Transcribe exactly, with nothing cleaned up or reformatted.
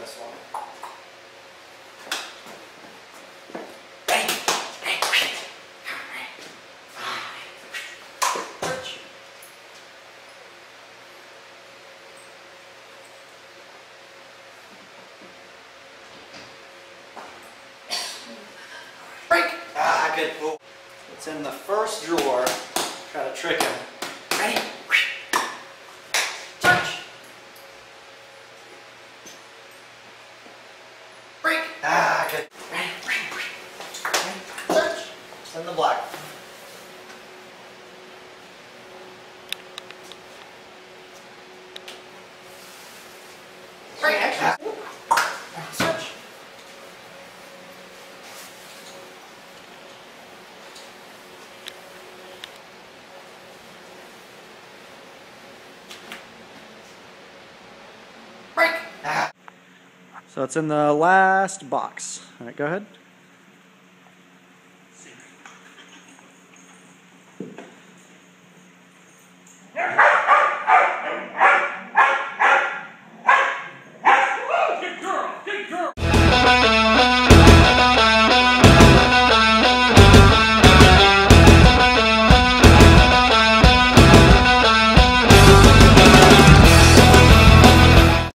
this one. Break! Ah, good. It's in the first drawer. Try to trick him. Ready? Touch! Break! Ah, good. Ready? Touch! It's in the black. Break! Ah. Touch! So it's in the last box. All right, go ahead.